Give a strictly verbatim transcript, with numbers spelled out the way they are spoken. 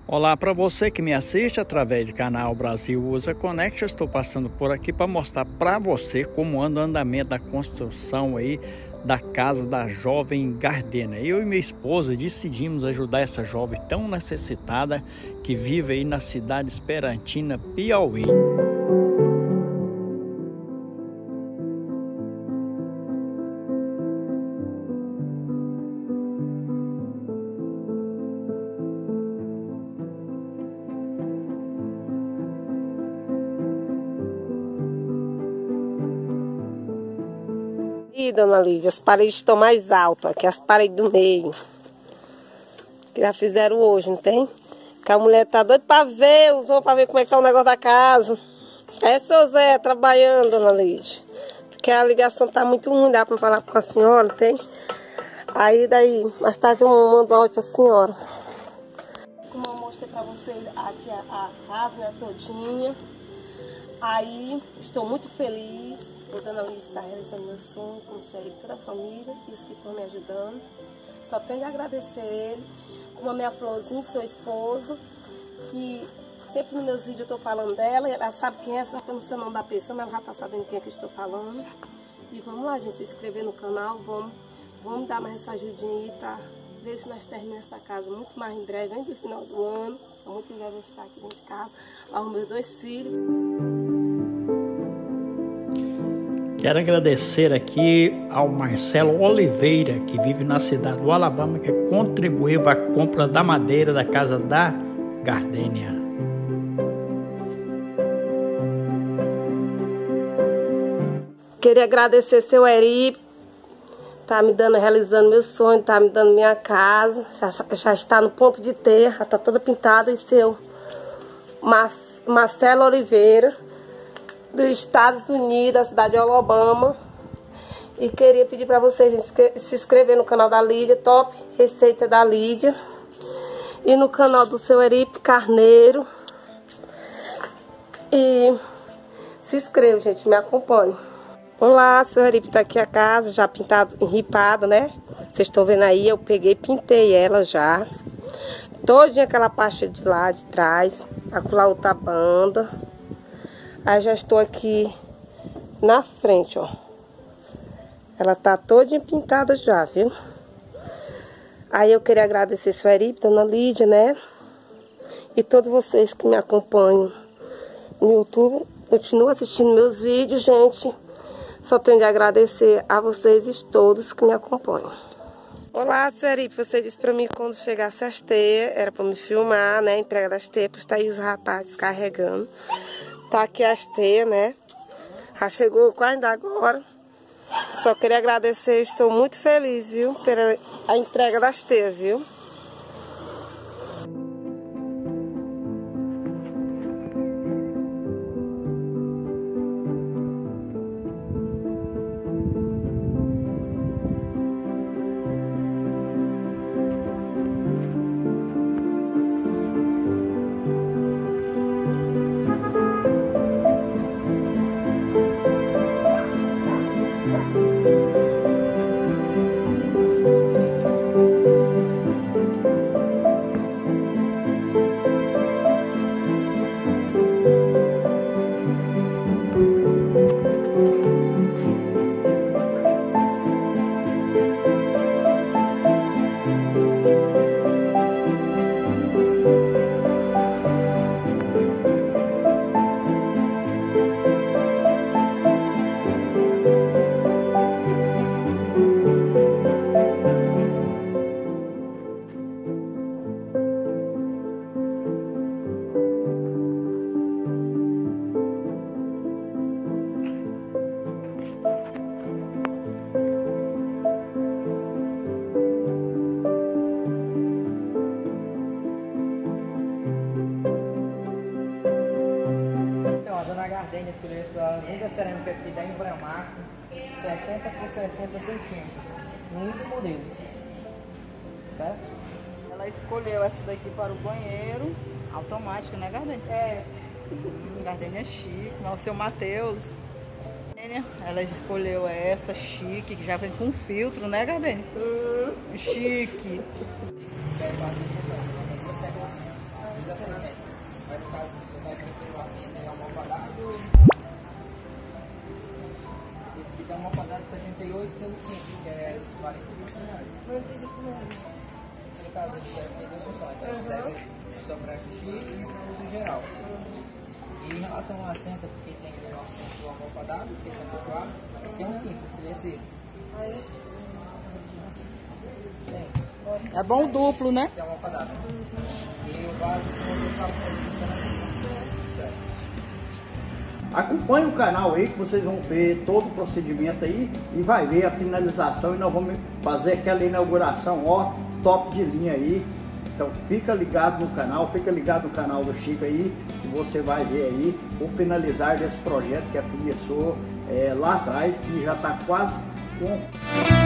Olá para você que me assiste através do canal Brasil Usa Connect. Eu estou passando por aqui para mostrar para você como anda o andamento da construção aí da casa da jovem Gardênia. Eu e minha esposa decidimos ajudar essa jovem tão necessitada que vive aí na cidade esperantina, Piauí. E dona Lídia, as paredes estão mais altas, aqui as paredes do meio. Que já fizeram hoje, não tem? Que a mulher tá doida pra ver, os homens pra ver como é que tá o negócio da casa. É seu Zé trabalhando, dona Lídia. Porque a ligação tá muito ruim, dá pra falar com a senhora, não tem? Aí daí, mais tarde eu mando áudio pra senhora. Como eu mostrei pra vocês aqui a, a casa, né, todinha. Aí, estou muito feliz por Dona Lídia estar realizando meu sonho, como os Felipe, toda a família e os que estão me ajudando. Só tenho de agradecer ele, como a minha Florzinha, seu esposo, que sempre nos meus vídeos eu estou falando dela, ela sabe quem é, só que eu não sei o nome da pessoa, mas ela já está sabendo quem é que eu estou falando. E vamos lá, gente, se inscrever no canal, vamos, vamos dar mais essa ajudinha aí para ver se nós terminamos essa casa muito mais em breve, antes do final do ano. Muito em breve eu estar aqui dentro de casa, aos meus dois filhos. Quero agradecer aqui ao Marcelo Oliveira, que vive na cidade do Alabama, que contribuiu para a compra da madeira da casa da Gardênia. Queria agradecer seu Eri, tá me dando, realizando meu sonho, tá me dando minha casa, já, já está no ponto de ter, já está toda pintada, e seu Mar, Marcelo Oliveira, dos Estados Unidos, da cidade de Alabama. E queria pedir para vocês se inscrever no canal da Lídia, Top Receita da Lídia. E no canal do seu Eripe Carneiro. E se inscreva, gente, me acompanhe. Olá, seu Eripe, tá aqui a casa, já pintado, enripada, né? Vocês estão vendo aí, eu peguei e pintei ela já. Todinha aquela parte de lá de trás, acolá outra banda. Aí já estou aqui na frente, ó. Ela tá toda pintada já, viu? Aí eu queria agradecer seu Eripe, dona Lídia, né? E todos vocês que me acompanham no YouTube. Continuem assistindo meus vídeos, gente. Só tenho de agradecer a vocês todos que me acompanham. Olá, seu Eripe, você disse pra mim que quando chegasse as teias, era pra me filmar, né? Entrega das teias, pois tá aí os rapazes carregando. Tá aqui as teias, né? Já chegou quase agora. Só queria agradecer, estou muito feliz, viu? Pela a entrega das teias, viu? Gardênia escolheu essa linda cerâmica aqui da Embramaco, sessenta por sessenta centímetros, no único modelo, certo? Ela escolheu essa daqui para o banheiro, automático, né, Gardênia? É. Hum, Gardênia chique, mas o seu Matheus. Ela escolheu essa chique, que já vem com filtro, né, Gardênia? Hum. Chique. almofadado setenta e oito pelo cinco, que é quarenta e cinco reais. No caso, ele tem duas funções, ele serve só para xixi e para uso geral. E em relação ao assento, porque tem o assento do almofadado, que é cento e quatro, tem um simples, que é esse. É bom o duplo, né? Esse é almofadado. E o básico Acompanhe o canal aí que vocês vão ver todo o procedimento aí e vai ver a finalização e nós vamos fazer aquela inauguração, ó, top de linha aí. Então fica ligado no canal, fica ligado no canal do Chico aí, que você vai ver aí o finalizar desse projeto que começou é, lá atrás, que já está quase com...